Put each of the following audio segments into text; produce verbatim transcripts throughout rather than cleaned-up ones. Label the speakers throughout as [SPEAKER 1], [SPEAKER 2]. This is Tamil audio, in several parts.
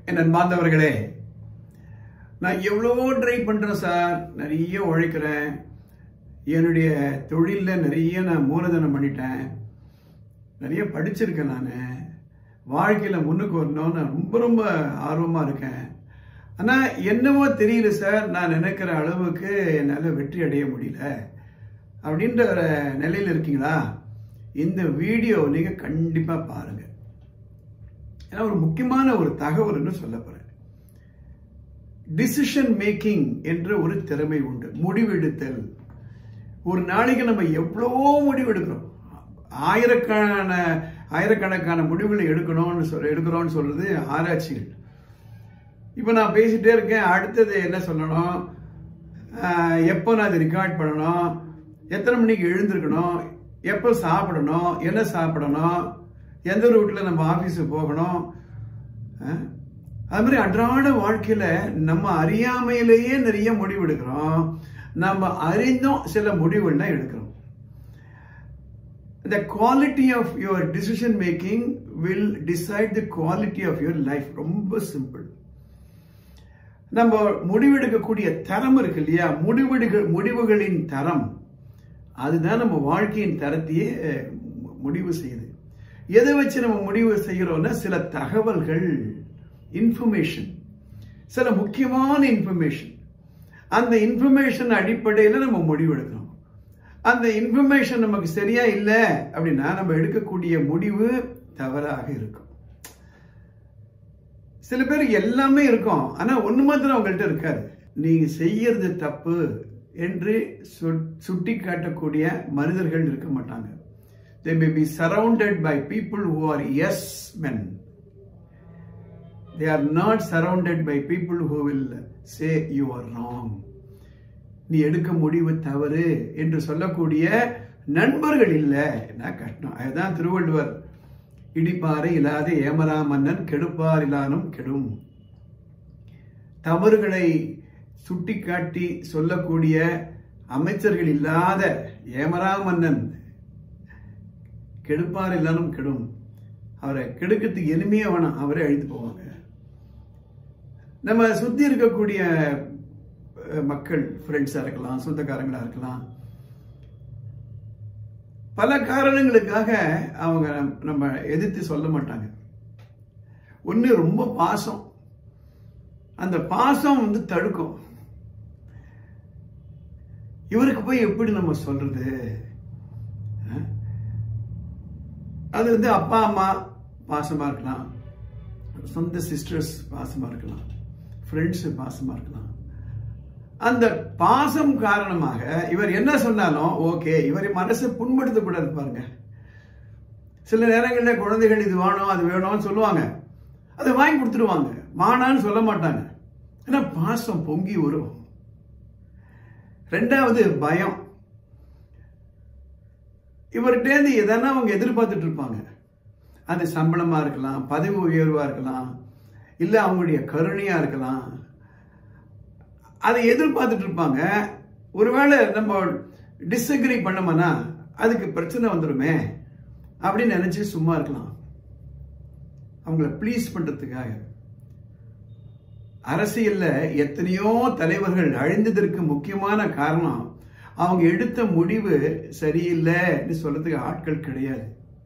[SPEAKER 1] என் அன்பார்ந்தவர்களே, நான் எவ்வளவோ ட்ரை பண்றேன் சார், நிறைய உழைக்கிறேன், என்னுடைய தொழில நிறைய நான் மூலதனம் பண்ணிட்டேன், நிறைய படிச்சிருக்கேன், நான் வாழ்க்கையில முன்னுக்கு வரணும்னு ரொம்ப ரொம்ப ஆர்வமா இருக்கேன். ஆனா என்னவோ தெரியல சார், நான் நினைக்கிற அளவுக்கு என்னால வெற்றி அடைய முடியல அப்படின்ற ஒரு நிலையில இருக்கீங்களா? இந்த வீடியோ நீங்க கண்டிப்பா பாருங்க. ஏன்னா ஒரு முக்கியமான ஒரு தகவல்னு சொல்ல போறேன். டிசிஷன் மேக்கிங் என்ற ஒரு திறமை உண்டு, முடிவெடுத்தல். ஒரு நாளைக்கு நம்ம எவ்வளவோ முடிவு எடுக்கிறோம், ஆயிரக்கணக்கான ஆயிரக்கணக்கான முடிவுகளை எடுக்கணும்னு சொல்ல எடுக்கிறோம்னு சொல்றது ஆராய்ச்சிகள். இப்போ நான் பேசிட்டே இருக்கேன், அடுத்தது என்ன சொல்லணும், எப்போ நான் அதை ரெக்கார்ட் பண்ணணும், எத்தனை மணிக்கு எழுந்திருக்கணும், எப்போ சாப்பிடணும், என்ன சாப்பிடணும், எந்த ரூட்ல நம்ம ஆஃபீஸுக்கு போகணும். அது மாதிரி அன்றாட வாழ்க்கையில நம்ம அறியாமையிலேயே நிறைய முடிவு எடுக்கிறோம், நம்ம அறிந்தும் சில முடிவுகள்லாம் எடுக்கிறோம். The quality of your decision making will decide the quality of your life. ரொம்ப சிம்பிள். நம்ம முடிவெடுக்கக்கூடிய தரம் இருக்கு இல்லையா, முடிவெடுக்க முடிவுகளின் தரம் அதுதான் நம்ம வாழ்க்கையின் தரத்தையே முடிவு செய்யுது. எதை வச்சு நம்ம முடிவு செய்கிறோம்னா, சில தகவல்கள், இன்ஃபர்மேஷன், சில முக்கியமான இன்ஃபர்மேஷன். அந்த இன்ஃபர்மேஷன் அடிப்படையில் நம்ம முடிவு எடுக்கிறோம். அந்த இன்ஃபர்மேஷன் நமக்கு சரியா இல்லை அப்படின்னா நம்ம எடுக்கக்கூடிய முடிவு தவறாக இருக்கும். சில பேர் எல்லாமே இருக்கும், ஆனா ஒண்ணு மாத்திரம் அவங்கள்ட்ட இருக்காது. நீங்க செய்யறது தப்பு என்று சுட்டி காட்டக்கூடிய மனிதர்கள் இருக்க மாட்டாங்க. They may be surrounded by people who are yes men. They are not surrounded by people who will say you are wrong. நீ எடுக்க முடிவு தவறு என்று சொல்லக்கூடிய நண்பர்கள் இல்லை. என்ன கஷ்டம். அதுதான் திருவள்ளுவர், இடிப்பாறை இல்லாத ஏமரா மன்னன் கெடுப்பார் இல்லானும் கெடும். தவறுகளை சுட்டிக்காட்டி சொல்லக்கூடிய அமைச்சர்கள் இல்லாத ஏமரா மன்னன் கெடுப்பார் இல்லானும் கெடும். அவரை கெடுக்கிறதுக்கு எளிமையே வேணாம், அவரே அழித்து போவாங்க. நம்ம சுத்தி இருக்கக்கூடிய மக்கள், ஃப்ரெண்ட்ஸா இருக்கலாம், சொந்தக்காரங்களா இருக்கலாம், பல காரணங்களுக்காக அவங்க நம்ம எதிர்த்து சொல்ல மாட்டாங்க. ஒண்ணு ரொம்ப பாசம், அந்த பாசம் வந்து தடுக்கும். இவருக்கு போய் எப்படி நம்ம சொல்றது? அது வந்து அப்பா அம்மா பாசமா இருக்கலாம், சொந்த சிஸ்டர்ஸ் பாசமா இருக்கலாம், ஃப்ரெண்ட்ஸ் பாசமா இருக்கலாம். அந்த பாசம் காரணமாக இவர் என்ன சொன்னாலும் ஓகே, இவரை மனசை புண்படுத்த கூடாது பாருங்க. சில நேரங்களில் குழந்தைகள் இது வேணும் அது வேணும்னு சொல்லுவாங்க, அதை வாங்கி கொடுத்துருவாங்க, வானான்னு சொல்ல மாட்டாங்க. ஏன்னா பாசம் பொங்கி வரும். ரெண்டாவது பயம். இவர்கிட்ட எதனா அவங்க எதிர்பார்த்துட்டு இருப்பாங்க. அது சம்பளமா இருக்கலாம், பதவி உயர்வா இருக்கலாம், இல்ல அவங்களுடைய கருணையா இருக்கலாம். அதை எதிர்பார்த்துட்டு இருப்பாங்க. ஒருவேளை நம்ம டிஸ்அக்ரி பண்ணோம்னா அதுக்கு பிரச்சனை வந்துடுமே அப்படின்னு நினைச்சு சும்மா இருக்கலாம், அவங்கள ப்ளீஸ் பண்றதுக்காக. அரசியல்ல எத்தனையோ தலைவர்கள் அழிந்ததற்கு முக்கியமான காரணம் அவங்க எடுத்த முடிவு சரியில்லைன்னு சொல்றதுக்கு ஆட்கள் கிடையாது.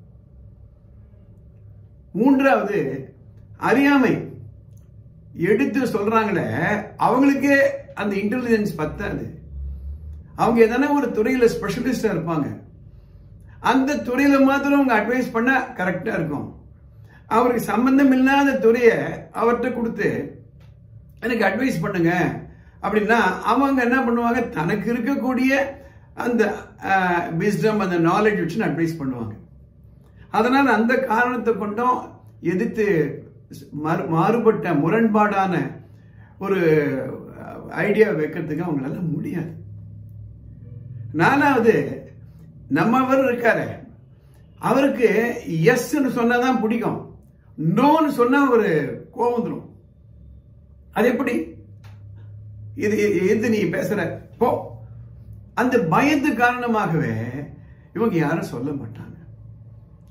[SPEAKER 1] மூன்றாவது அறியாமை. எடுத்து சொல்றாங்களே அவங்களுக்கே அந்த இன்டெலிஜென்ஸ் பத்தாது. அவங்க எதனா ஒரு துறையில ஸ்பெஷலிஸ்டா இருப்பாங்க, அந்த துறையில மாத்திரம் அவங்க அட்வைஸ் பண்ண கரெக்டா இருக்கும். அவருக்கு சம்பந்தம் இல்லாத துறையை அவர்கிட்ட கொடுத்து எனக்கு அட்வைஸ் பண்ணுங்க அப்படின்னா அவங்க என்ன பண்ணுவாங்க, தனக்கு இருக்கக்கூடிய அந்த விஸ்டம், அந்த நாலேஜ் வச்சு அட்வைஸ் பண்ணுவாங்க. அதனால அந்த காரணத்தை கொண்டும் எதிர்த்து மாறுபட்ட முரண்பாடான ஒரு ஐடியா வைக்கிறதுக்கு அவங்களால முடியாது. நாலாவது, நம்மவர் இருக்காரு, அவருக்கு எஸ் சொன்னாதான் பிடிக்கும், நோன்னு சொன்னா ஒரு கோபம் வந்துடும். அது எப்படி? இது எது நீ பேசுற போ. அந்த பயத்து காரணமாகவே இவங்க யாரும் சொல்ல மாட்டாங்க.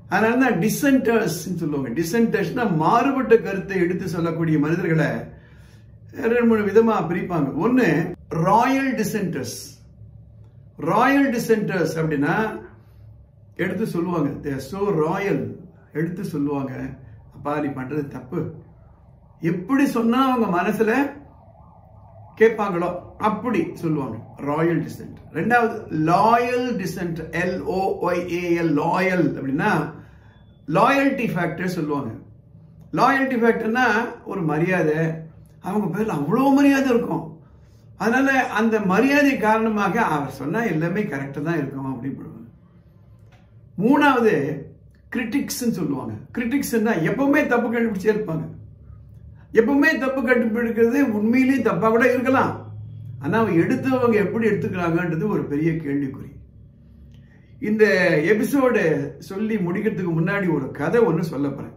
[SPEAKER 1] அதனால தான் டிசென்டர்ஸ் சொல்லுவாங்க. டிசென்டர்ஸ்னா மாறுபட்ட கருத்தை எடுத்து சொல்லக்கூடிய மனிதர்களை ரெண்டு மூணு விதமா பிரிப்பாங்க. ஒன்னு ராயல் டிசென்டர்ஸ். ராயல் டிசென்டர்ஸ் அப்படின்னா எடுத்து சொல்லுவாங்க, சோ ராயல், எடுத்து சொல்லுவாங்க, அப்பா நீ பண்றது தப்பு, எப்படி சொன்னா அவங்க மனசுல கேட்பாங்களோ அப்படி சொல்லுவாங்க, ராயல் டிசென்ட். ரெண்டாவது loyal decent, L O Y A L, loyal அப்படின்னா லாயல்டி ஃபேக்டர் சொல்லுவாங்க. லாயல்டி ஃபேக்டர்னா ஒரு மரியாதை, அவங்க பேர்ல அவ்வளோ மரியாதை இருக்கும், அதனால அந்த மரியாதை காரணமாக அவர் சொன்னா எல்லாமே கரெக்டா தான் இருக்கும் அப்படின்னு. மூணாவது கிரிட்டிக்ஸ் சொல்லுவாங்க. கிரிட்டிக்ஸ்னா எப்பவுமே தப்பு கண்டுபிடிச்சே இருப்பாங்க. எப்பவுமே தப்பு கண்டுபிடிக்கிறது உண்மையிலேயே தப்பா கூட இருக்கலாம், ஆனா அவங்க எடுத்தவங்க எப்படி எடுத்துக்கிறாங்கன்றது ஒரு பெரிய கேள்விக்குறி. இந்த எபிசோடு சொல்லி முடிக்கிறதுக்கு முன்னாடி ஒரு கதை ஒன்று சொல்ல போறேன்.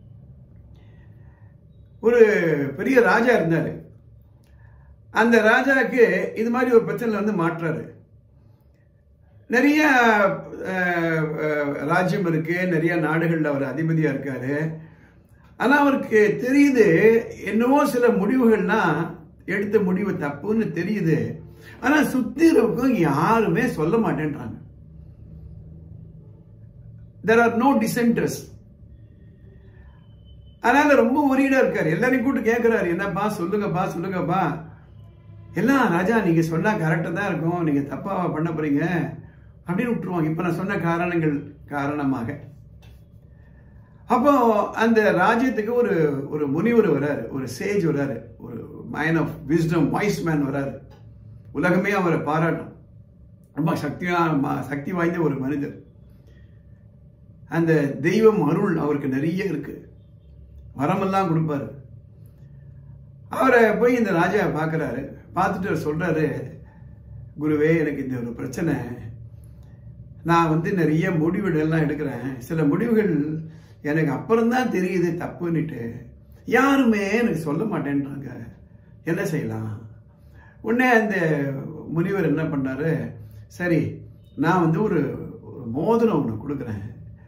[SPEAKER 1] ஒரு பெரிய ராஜா இருந்தாரு. அந்த ராஜாவுக்கு இது மாதிரி ஒரு பிரச்சனை வந்து மாற்றாரு. நிறைய ராஜ்யம் இருக்கு, நிறைய நாடுகள்ல அவர் அதிபதியா இருக்காரு. ஆனா அவருக்கு தெரியுது என்னவோ சில முடிவுகள்னா எடுத்த முடிவு தப்புன்னு தெரியுது, ஆனா சுத்தி இருக்கவங்க யாருமே சொல்ல மாட்டேன்றாங்க. there are no dissenters. அதனால ரொம்ப ஒரீடா இருக்காரு. எல்லாரையும் கூப்பிட்டு கேட்கிறாரு, என்னப்பா சொல்லுங்கப்பா சொல்லுங்கப்பா. எல்லாம் ராஜா நீங்க சொன்னா கரெக்டா தான் இருக்கும், நீங்க தப்பா பண்ண போறீங்க அப்படின்னு விட்டுருவாங்க. இப்ப நான் சொன்ன காரணங்கள் காரணமாக. அப்போ அந்த ராஜ்யத்துக்கு ஒரு ஒரு முனிவர் வராரு, ஒரு சேஜ் வராரு, ஒரு man of wisdom, wise man வராரு. உலகமே அவரை பாராட்டும், ரொம்ப சக்தியா சக்தி வாய்ந்த ஒரு மனிதர். அந்த தெய்வம் அருள் அவருக்கு நிறைய இருக்கு, வரமெல்லாம் கொடுப்பாரு. அவரை போய் இந்த ராஜா பார்க்கிறாரு. பார்த்துட்டு சொல்றாரு, குருவே எனக்கு இந்த ஒரு பிரச்சனை, நான் வந்து நிறைய முடிவுகள்லாம் எடுக்கிறேன், சில முடிவுகள் எனக்கு அப்புறம்தான் தெரியுது தப்புன்னுட்டு, யாருமே எனக்கு சொல்ல மாட்டேன்றாங்க, என்ன செய்யலாம்? உடனே அந்த முனிவர் என்ன பண்ணாரு, சரி நான் வந்து ஒரு மோதிரம் ஒன்று கொடுக்குறேன்,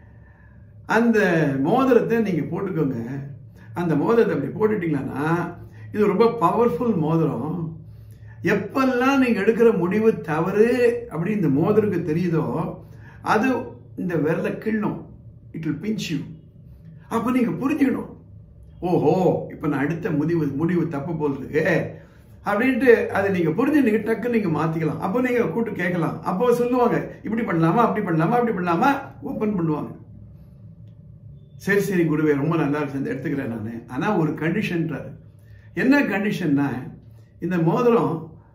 [SPEAKER 1] அந்த மோதிரத்தை நீங்க போட்டுக்கோங்க. அந்த மோதிரத்தை அப்படி போட்டுட்டீங்கன்னா இது ரொம்ப பவர்ஃபுல் மோதிரம். எப்பெல்லாம் நீங்க எடுக்கிற முடிவு தவறு அப்படி இந்த மோதிரக்கு தெரியுதோ அது இந்த விரல கிள்ளும், இட் வில் பிஞ்ச் யூ. அப்ப நீங்க புரிஞ்சுக்கணும், ஓஹோ இப்ப நான் அடுத்த முடிவு முடிவு தப்பு போல் இருக்கு அப்படின்ட்டு அதை நீங்க புரிஞ்சு நீங்க டக்கு நீங்க மாத்திக்கலாம். அப்போ நீங்க கூட்டு கேட்கலாம். அப்போ சொல்லுவாங்க, இப்படி பண்ணலாமா அப்படி பண்ணலாமா அப்படி பண்ணலாமா, ஓபன் பண்ணுவாங்க. சரி சரி குருவே ரொம்ப நல்லா இருக்கு, எடுத்துக்கிறேன் நான், ஆனா ஒரு கண்டிஷன்றாரு. என்ன கண்டிஷன்னா, இந்த மோதிரம்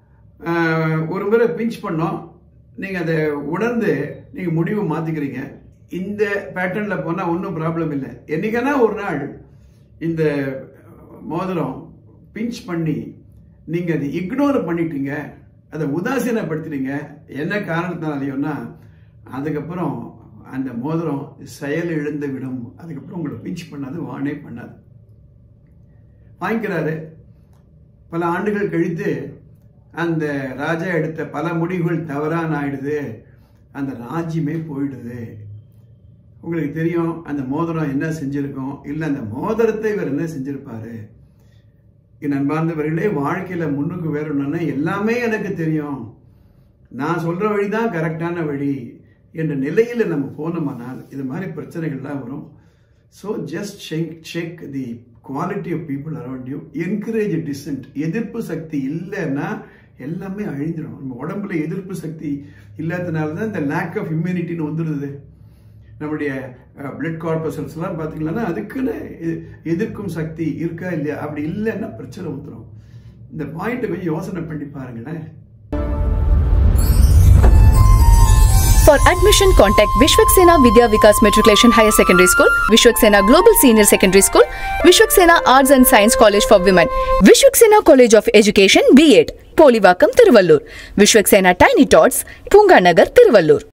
[SPEAKER 1] ஒரு முறை பிஞ்ச் பண்ணோம், நீங்க அதை உணர்ந்து நீங்க முடிவு மாத்திக்கிறீங்க, இந்த பேட்டர்ன்ல போனா ஒன்றும் ப்ராப்ளம் இல்லை. என்னைக்கானா ஒரு நாள் இந்த மோதிரம் பிஞ்ச் பண்ணி நீங்க அதை இக்னோர் பண்ணிட்டீங்க, அதை உதாசீனப்படுத்துறீங்க, என்ன காரணத்தினாலையோன்னா அதுக்கப்புறம் அந்த மோதிரம் செயல் இழந்து விடும், அதுக்கப்புறம் உங்களை பிஞ்ச் பண்ணாது, வானே பண்ணாது. வாங்கிக்கிறாரு. பல ஆண்டுகள் கழித்து அந்த ராஜா எடுத்த பல முடிவுகள் தவறான ஆயிடுது, அந்த ராஜ்யமே போயிடுது. உங்களுக்கு தெரியும் அந்த மோதிரம் என்ன செஞ்சிருக்கோம், இல்லை அந்த மோதிரத்தை இவர் என்ன செஞ்சிருப்பாரு. என் அன்பார்ந்தவர்களே, வாழ்க்கையில முன்னுக்கு வேறணும்னா எல்லாமே எனக்கு தெரியும், நான் சொல்ற வழிதான் கரெக்டான வழி என்ற நிலையில நம்ம போனோம்னால் இது மாதிரி பிரச்சனைகள்லாம் வரும். So just check check the quality of people around you, encourage decent. எதிர்ப்பு சக்தி இல்லைன்னா எல்லாமே அழிஞ்சிடும். நம்ம உடம்புல எதிர்ப்பு சக்தி இல்லாதனால தான் இந்த லேக் ஆஃப் இம்யூனிட்டின்னு வந்துடுது. நம்முடைய பிளட் கார்பசல்ஸ் எல்லாம் பார்த்தீங்கன்னா அதுக்குன்னு எதிர்க்கும் சக்தி இருக்கா இல்லையா, அப்படி இல்லைன்னா பிரச்சனை வந்துடும். இந்த பாயிண்ட்டை கொஞ்சம் யோசனை பண்ணி பாருங்களேன்.
[SPEAKER 2] For admission, contact Vishwaksena Vidya Vikas Matriculation Higher Secondary School, Vishwaksena Global Senior Secondary School, Vishwaksena Arts and Science College for Women, Vishwaksena College of Education B Ed, Polivakam, Tiruvallur, Vishwaksena Tiny Tots, Punganagar, Tiruvallur.